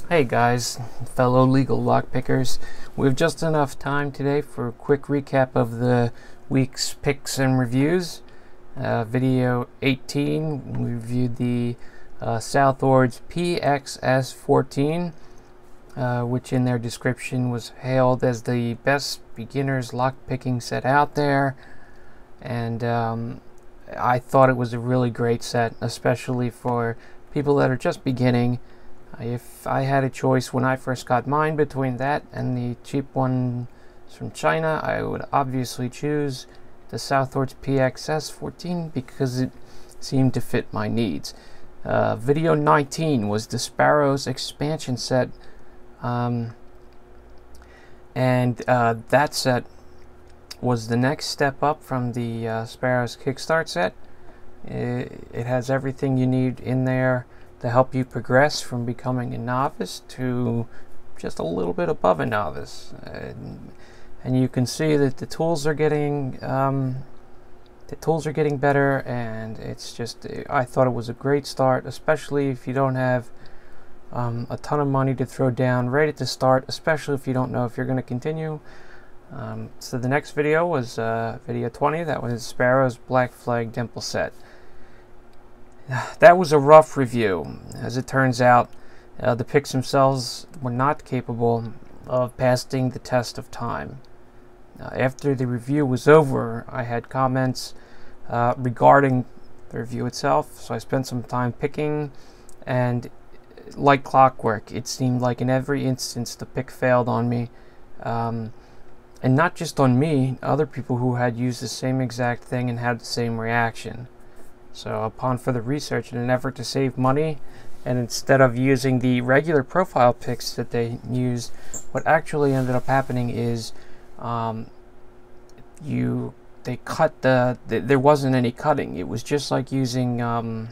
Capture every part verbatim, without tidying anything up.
Hey guys, fellow legal lockpickers. We have just enough time today for a quick recap of the week's picks and reviews. Uh, video eighteen, we reviewed the uh, Southord's P X S fourteen, uh, which in their description was hailed as the best beginner's lockpicking set out there. And um, I thought it was a really great set, especially for people that are just beginning. If I had a choice when I first got mine between that and the cheap one from China, I would obviously choose the Southord's P X S fourteen because it seemed to fit my needs. Uh, video nineteen was the Sparrows expansion set, um, and uh, that set was the next step up from the uh, Sparrows Kickstart set. It, it has everything you need in there to help you progress from becoming a novice to just a little bit above a novice. And, and you can see that the tools are getting um, the tools are getting better, and it's just, I thought it was a great start, especially if you don't have um, a ton of money to throw down right at the start, especially if you don't know if you're going to continue. Um, so the next video was uh, video twenty. That was Sparrow's Black Flag Dimple set. That was a rough review. As it turns out, uh, the picks themselves were not capable of passing the test of time. Uh, after the review was over, I had comments uh, regarding the review itself, so I spent some time picking, and like clockwork, it seemed like in every instance the pick failed on me. Um, and not just on me, other people who had used the same exact thing and had the same reaction. So upon further research, in an effort to save money, and instead of using the regular profile picks that they used, what actually ended up happening is um, you they cut the, the there wasn't any cutting. It was just like using um,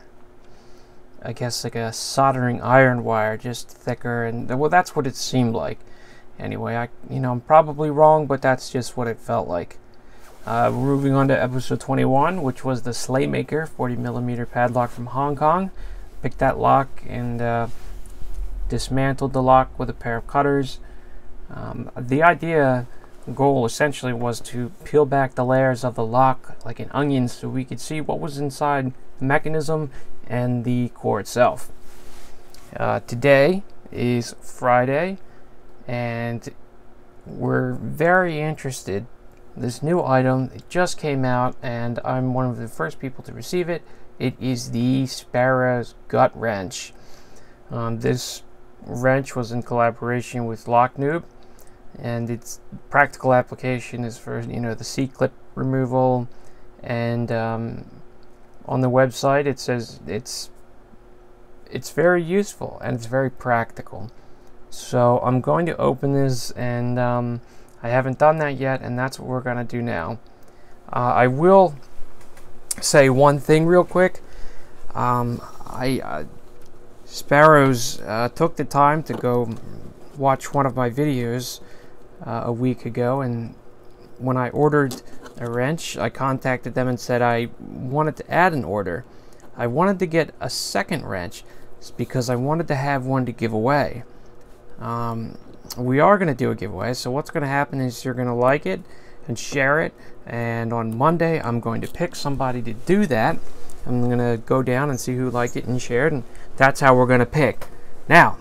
I guess like a soldering iron wire, just thicker, and well, that's what it seemed like. Anyway, I you know I'm probably wrong, but that's just what it felt like. Uh, moving on to episode twenty-one, which was the Slaymaker forty millimeter padlock from Hong Kong. Picked that lock and uh, dismantled the lock with a pair of cutters. Um, the idea, goal essentially, was to peel back the layers of the lock like an onion so we could see what was inside the mechanism and the core itself. Uh, today is Friday, and we're very interested. This new item, it just came out, and I'm one of the first people to receive it. It is the Sparrows Gut Wrench. Um, this wrench was in collaboration with Locknoob, and its practical application is for you know the C-clip removal. And um, on the website, it says it's it's very useful and it's very practical. So I'm going to open this, and um, I haven't done that yet, and that's what we're going to do now. Uh, I will say one thing real quick. Um, I uh, Sparrows uh, took the time to go watch one of my videos uh, a week ago, and when I ordered a wrench, I contacted them and said I wanted to add an order. I wanted to get a second wrench because I wanted to have one to give away. Um, we are going to do a giveaway, so what's going to happen is you're going to like it and share it, and on Monday I'm going to pick somebody to do that. I'm going to go down and see who liked it and shared, and that's how we're going to pick. Now,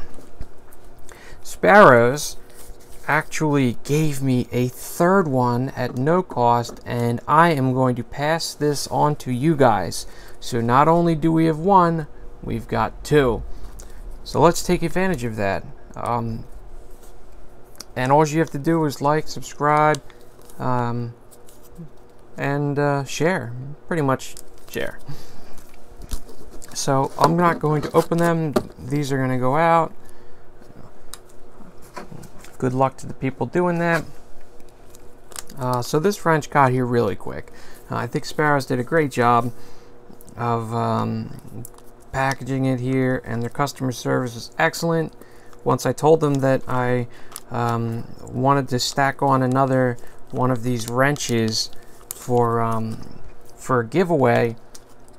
Sparrows actually gave me a third one at no cost, and I am going to pass this on to you guys. So not only do we have one, we've got two. So let's take advantage of that. Um, and all you have to do is like, subscribe, um, and uh, share. Pretty much share. So I'm not going to open them. These are going to go out. Good luck to the people doing that. Uh, so this wrench got here really quick. Uh, I think Sparrows did a great job of um, packaging it here, and their customer service is excellent. Once I told them that I um, wanted to stack on another one of these wrenches for um, for a giveaway,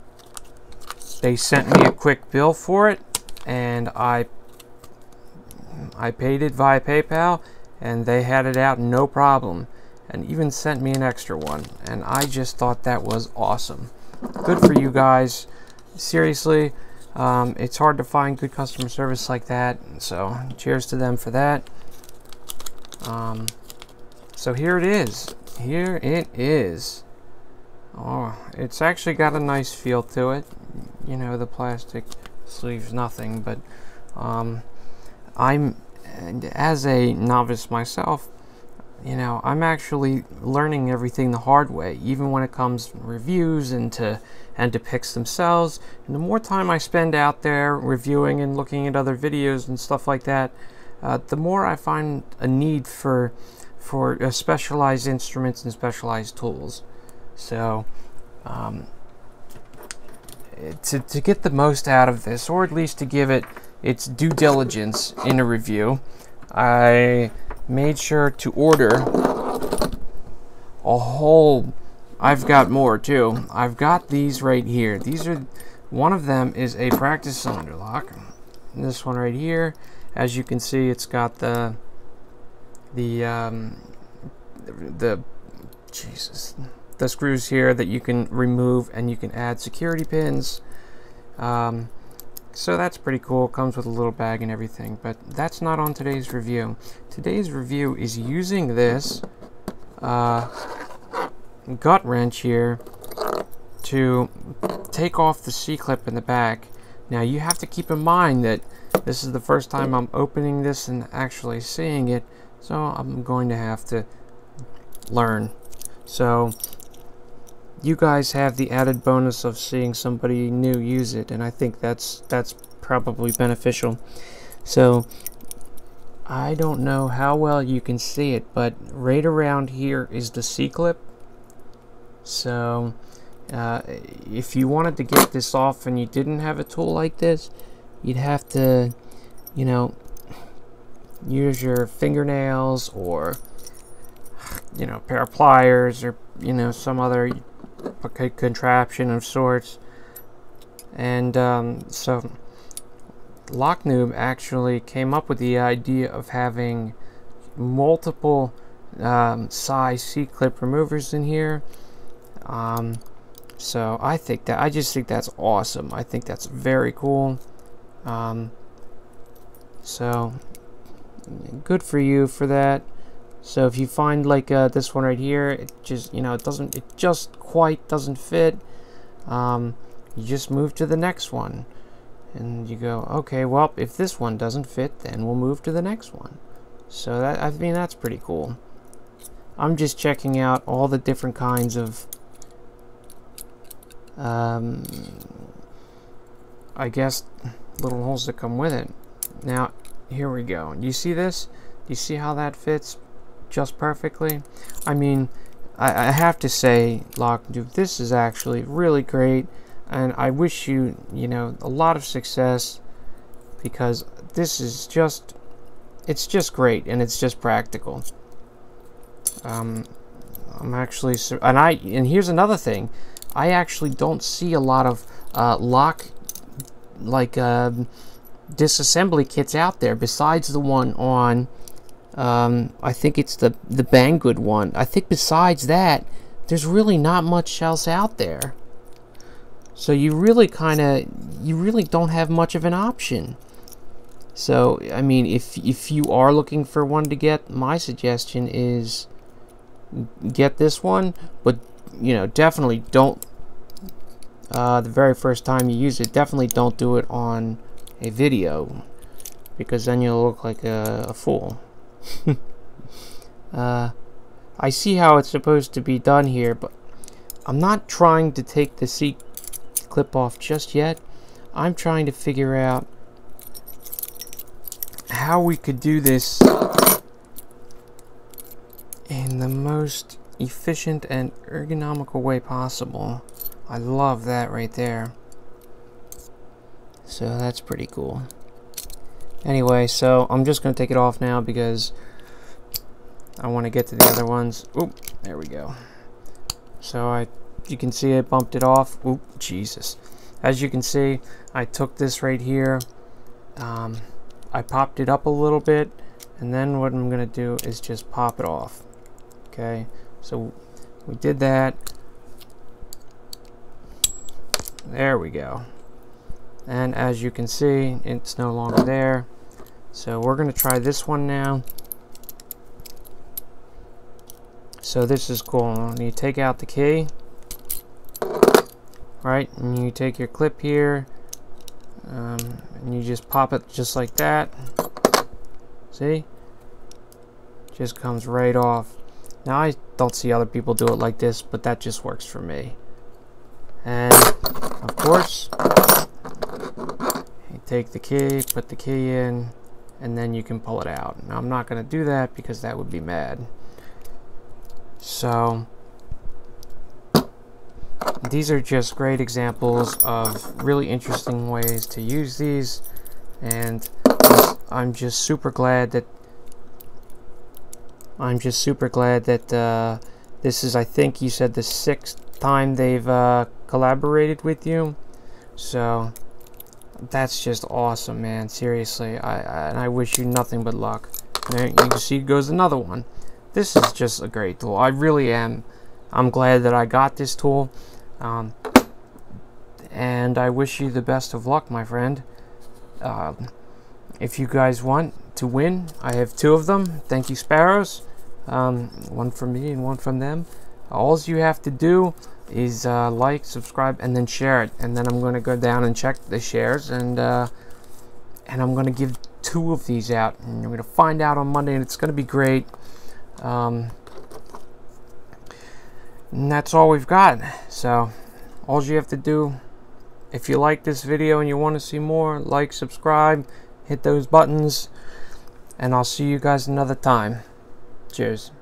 they sent me a quick bill for it, and I I paid it via PayPal, and they had it out no problem, and even sent me an extra one, and I just thought that was awesome. Good for you guys. Seriously, um, it's hard to find good customer service like that, so cheers to them for that. Um, so here it is. Here it is. Oh, it's actually got a nice feel to it. You know, the plastic sleeves, nothing, but um, I'm, and as a novice myself, you know, I'm actually learning everything the hard way, even when it comes to reviews and to and to picks themselves. And the more time I spend out there reviewing and looking at other videos and stuff like that, uh, the more I find a need for for uh, specialized instruments and specialized tools. So um, to, to get the most out of this, or at least to give it its due diligence in a review, I made sure to order a whole, I've got more too. I've got these right here. These are, one of them is a practice cylinder lock. And this one right here, as you can see, it's got the the um, the Jesus the screws here that you can remove, and you can add security pins. Um, so that's pretty cool. Comes with a little bag and everything, but that's not on today's review. Today's review is using this uh, gut wrench here to take off the C-clip in the back. Now you have to keep in mind that this is the first time I'm opening this and actually seeing it, so I'm going to have to learn. So you guys have the added bonus of seeing somebody new use it, and I think that's that's probably beneficial. So I don't know how well you can see it, but right around here is the C-clip. So uh, if you wanted to get this off and you didn't have a tool like this, you'd have to, you know, use your fingernails, or, you know, a pair of pliers, or, you know, some other contraption of sorts. And um, so Locknoob actually came up with the idea of having multiple um, size C-clip removers in here. Um, so I think that I just think that's awesome. I think that's very cool. Um, so good for you for that. So if you find like uh, this one right here, it just, you know, it doesn't, it just quite doesn't fit, um, you just move to the next one, and you go, okay, well, if this one doesn't fit, then we'll move to the next one. So that, I mean, that's pretty cool. I'm just checking out all the different kinds of um, I guess little holes that come with it. Now here we go. You see this? Do you see how that fits just perfectly? I mean, I, I have to say, Lockpick, this is actually really great, and I wish you, you know, a lot of success, because this is just, it's just great, and it's just practical. Um, I'm actually, and I, and here's another thing, I actually don't see a lot of uh, lock, like uh, disassembly kits out there besides the one on, um, I think it's the the Banggood one. I think besides that, there's really not much else out there. So you really kind of, you really don't have much of an option. So I mean, if if you are looking for one to get, my suggestion is get this one, but you know, definitely don't, uh, the very first time you use it, definitely don't do it on a video, because then you'll look like a, a fool. uh, I see how it's supposed to be done here, but I'm not trying to take the C clip off just yet. I'm trying to figure out how we could do this in the most efficient and ergonomical way possible. I love that right there. So that's pretty cool. Anyway, so I'm just going to take it off now because I want to get to the other ones. Oop, there we go. So I, you can see I bumped it off. Oop, Jesus. As you can see, I took this right here. Um, I popped it up a little bit, and then what I'm gonna do is just pop it off. Okay, so we did that. There we go. And as you can see, it's no longer there. So we're gonna try this one now. So this is cool. You take out the key, right, and you take your clip here, um, and you just pop it just like that. See? Just comes right off. Now I don't see other people do it like this, but that just works for me. And of course, you take the key, put the key in, and then you can pull it out. Now I'm not going to do that because that would be mad. So these are just great examples of really interesting ways to use these, and I'm just super glad that I'm just super glad that uh, this is, I think you said, the sixth time they've uh, collaborated with you. So that's just awesome, man. Seriously, I, I and I wish you nothing but luck. There you can see goes another one. This is just a great tool. I really am. I'm glad that I got this tool. Um, and I wish you the best of luck, my friend. Uh, if you guys want to win, I have two of them. Thank you, Sparrows. Um, one from me and one from them. All you have to do is uh, like, subscribe, and then share it. And then I'm going to go down and check the shares, and uh, and I'm going to give two of these out. And you're going to find out on Monday, and it's going to be great. Um, and that's all we've got. So all you have to do, if you like this video and you want to see more, like, subscribe, hit those buttons, and I'll see you guys another time. Cheers.